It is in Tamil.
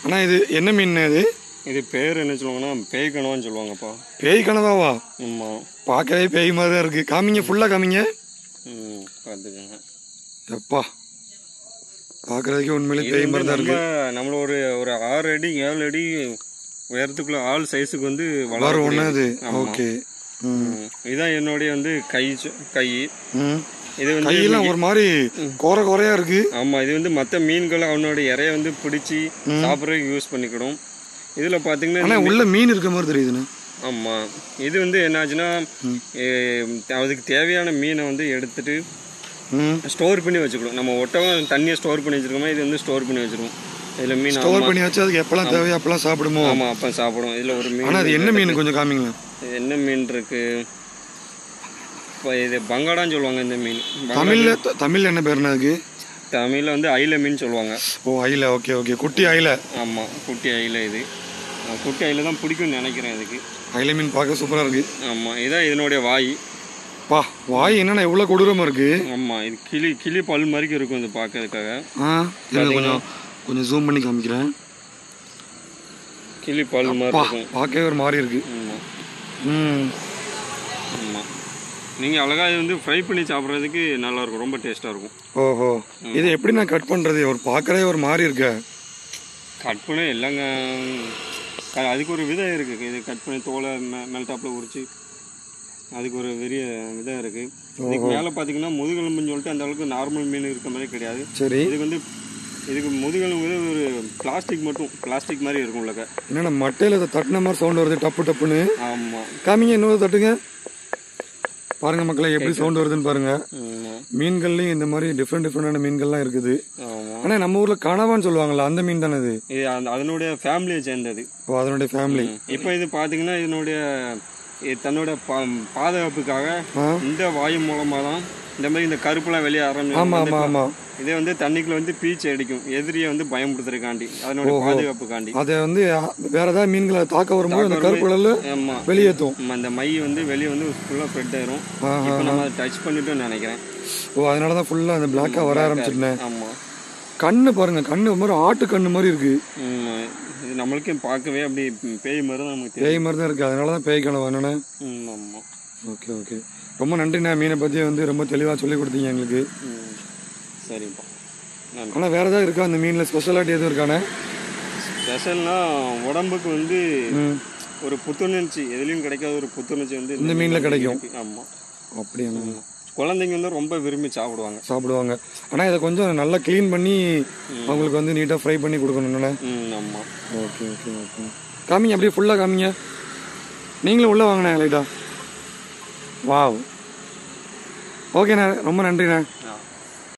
அண்ணா இது என்ன மீன் இது? இது பேர் என்ன சொல்லுவாங்கன்னா பேய் கனவான்னு சொல்லுவாங்கப்பா. பேய் கனவாவா? ஆமாம், பார்க்கவே பேய் மாதிரி தான் இருக்குது. காமிங்க, ஃபுல்லாக காமிங்க. பார்த்துக்கோங்க. எப்பா பார்க்குறதுக்கே உண்மையிலே பேய் மாதிரி தான் இருக்குது. நம்மள ஒரு 6 அடி 7 அடி உயரத்துக்குள்ள ஆள் சைஸுக்கு வந்து வளரும் ஒன்று அது. ஓகே. இதுதான் என்னுடைய வந்து கை. இது வந்து கையெல்லாம் ஒரு மாதிரி குறையா இருக்கு. ஆமா, இது வந்து மற்ற மீன்கள் அவனோட இறைய வந்து பிடிச்சி சாப்பிட்றதுக்கு யூஸ் பண்ணிக்கிடும். இதுல பாத்தீங்கன்னா உள்ள மீன் இருக்க மாதிரி தெரியுதுண்ணே. ஆமா, இது வந்து என்னாச்சுன்னா அதுக்கு தேவையான மீனை வந்து எடுத்துட்டு ஸ்டோர் பண்ணி வச்சுக்கணும். நம்ம ஒட்டகம் தண்ணியை ஸ்டோர் பண்ணி வச்சிருக்கோமா, இது வந்து ஸ்டோர் பண்ணி வச்சிருக்கோம். இதுல மீன் ஸ்டோர் பண்ணி வச்சு அதுக்கு எப்பலாம் தேவையோ அப்பலாம் சாப்பிடுமோ. ஆமா, அப்ப சாப்பிடும். இதுல ஒரு மீன். ஆனா அது என்ன மீன் கொஞ்சம் காமிங்களா? இது என்ன மீன் இருக்கு? இது பங்கடான்னு சொல்லுவாங்க இந்த மீன். தமிழ்ல என்ன பேருனா அதுக்கு? தமிழ்ல வந்து ஐல மீன் சொல்லுவாங்க. ஓ, ஐல. ஓகே ஓகே, குட்டி ஐல. ஆமா, குட்டி ஐல. இது குட்டி ஐல தான் பிடிக்கும்னு நினைக்கிறேன். இதுக்கு ஐல மீன் பார்க்க சூப்பரா இருக்கு. ஆமா, இதான் இதனுடைய வாய். பா, வாய் என்னன்னா எவ்வளவு கொடூரமா இருக்கு. ஆமா, இது கிளி பல் மாதிரி இருக்கும் இது பார்க்கறதுக்காக. கொஞ்சம் ஜூம் பண்ணி காமிக்கிறேன். கிளி பல் மாதிரி இருக்கும், பார்க்கவே ஒரு மாதிரி இருக்கு. ஆமா, நீங்க அழகா இது வந்து ஃப்ரை பண்ணி சாப்பிட்றதுக்கு நல்லா இருக்கும், ரொம்ப டேஸ்டா இருக்கும். ஓஹோ, இது எப்படி நான் கட் பண்றது? ஒரு பார்க்கறதே ஒரு மாதிரி இருக்க. கட் பண்ண இல்லைங்க, அதுக்கு ஒரு விதம் இருக்கு. இது கட் பண்ணி தோலை மேல்டாப்ல உரிச்சு அதுக்கு ஒரு பெரிய விதம் இருக்கு. இதுக்கு மேலே பார்த்தீங்கன்னா முதுகெலும்புன்னு சொல்லிட்டு அந்த அளவுக்கு நார்மல் மீன் இருக்க மாதிரி கிடையாது. சரி, இதுக்கு வந்து முதுகெலும்பு ஒரு பிளாஸ்டிக் மாதிரி இருக்கும். உள்ளக்க என்னன்னா மட்டையில தட்டின மாதிரி சவுண்ட் வருது, டப்பு டப்புன்னு. ஆமா, காமிங்க, இன்னொரு தட்டுங்க. பாருங்க மக்களே, எப்படி சவுண்ட் வருதுன்னு பாருங்க. மீன்கள்லயும் இந்த மாதிரி டிஃப்ரெண்டான மீன்கள்லாம் இருக்குது. ஆனா நம்ம ஊர்ல கனவான்னு சொல்லுவாங்கல்ல, அந்த மீன் தானே இது? அதனுடைய ஃபேமிலியை சேர்ந்தது. ஓ, அதனுடைய ஃபேமிலி. இப்போ இது பாத்தீங்கன்னா இதனுடைய தன்னோட பாதுகாப்புக்காக இந்த வாயு மூலமா தான் இந்த மாதிரி இந்த கருப்புலாம் வெளியே ஆரம்பிக்கும். இதே வந்து தண்ணிக்குள்ள வந்து பீச்சு அடிக்கும், எதிரியை வந்து பயன்படுத்துறதுக்காண்டி, அதனுடைய பாதுகாப்புக்காண்டி. அதை வந்து வேற ஏதாவது மீன்களை தாக்க வரும்போது அந்த கருப்புல வெளியேற்றும். அந்த மை வந்து வெளியே வந்து ஃபுல்லா ஸ்ப்ரெட் ஆயிரும். இப்போ நம்ம அதை டச் பண்ணிட்டோம்னு நினைக்கிறேன். ஓ, அதனாலதான் ஃபுல்லா அந்த பிளாக்கா வர ஆரம்பிச்சிருந்தேன். ஆமா, கண்ணு பாருங்க, கண்ணு மாதிரி ஆட்டு கண்ணு மாதிரி இருக்கு. இது நம்மளுக்கே பார்க்கவே அப்படி பேய் மாதிரி தான், நமக்கு பேய் மாதிரி தான் இருக்கு. அதனாலதான் பேய் கனவு என்னன்னு. ஆமா, ஓகே ஓகே, ரொம்ப நன்றிண்ணா. மீனை பத்தி வந்து ரொம்ப தெளிவா சொல்லி கொடுத்தீங்க எங்களுக்கு. சரிப்பா. ஆனா வேற ஏதாவது இருக்கா அந்த மீன்ல? ஸ்பெஷாலிட்டி எதுவும் இருக்கானே? ஸ்பெஷல்னா உடம்புக்கு வந்து ஒரு புத்துணர்ச்சி, எதுலயும் கிடைக்காத ஒரு புத்துணர்ச்சி வந்து இந்த மீன்ல கிடைக்கும். ஆமா, அப்படியா? குழந்தைங்க வந்து ரொம்ப விரும்பி சாப்பிடுவாங்க. ஆனா இதை கொஞ்சம் நல்லா கிளீன் பண்ணி அவங்களுக்கு வந்து நீட்டா ஃப்ரை பண்ணி கொடுக்கணும். ஆமா, ஓகே ஓகே ஓகே. காமிங்க, அப்படியே ஃபுல்லா காமிங்க. நீங்களும் உள்ள வாங்கினேன் லைட்டா. வாவ், ஓகேண்ணா, ரொம்ப நன்றிண்ணா.